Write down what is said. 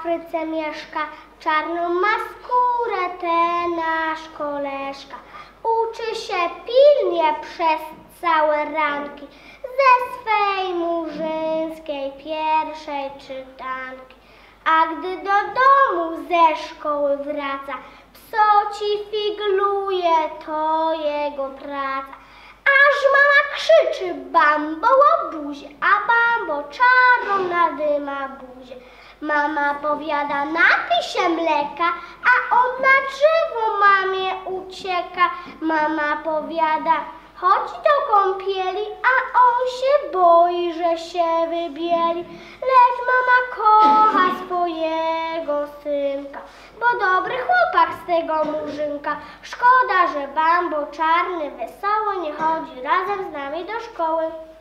Afryce mieszka, czarną ma skórę ten nasz koleżka. Uczy się pilnie przez całe ranki ze swej murzyńskiej pierwszej czytanki. A gdy do domu ze szkoły wraca, pso ci figluje, to jego praca. Aż mama krzyczy Bambo łobuzie, a Bambo czarną nadyma buzię. Mama powiada, napij się mleka, a on na drzewo mamie ucieka. Mama powiada, chodź do kąpieli, a on się boi, że się wybieli. Lecz mama kocha swojego synka, bo dobry chłopak z tego murzynka. Szkoda, że Bambo czarny wesoło nie chodzi razem z nami do szkoły.